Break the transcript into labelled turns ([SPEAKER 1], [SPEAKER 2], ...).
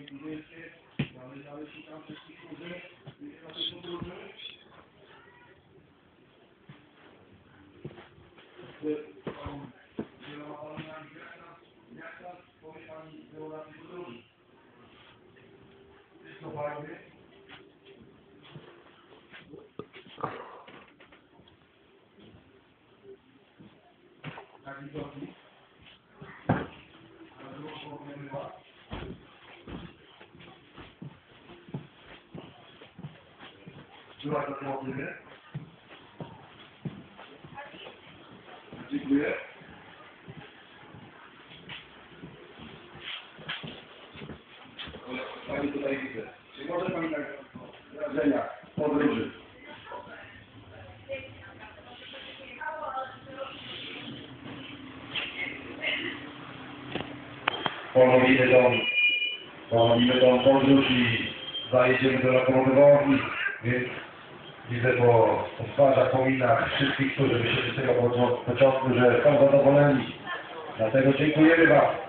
[SPEAKER 1] Dziękuję. Pani tutaj widzę. Czy może Pani tak wrażenia podróży? Ponowimy tą podróż i zajedziemy do lokomotywowni, więc widzę po twarzach, po minach wszystkich, którzy wysiedli z tego pociągu, że są zadowoleni. Dlatego dziękujemy Wam.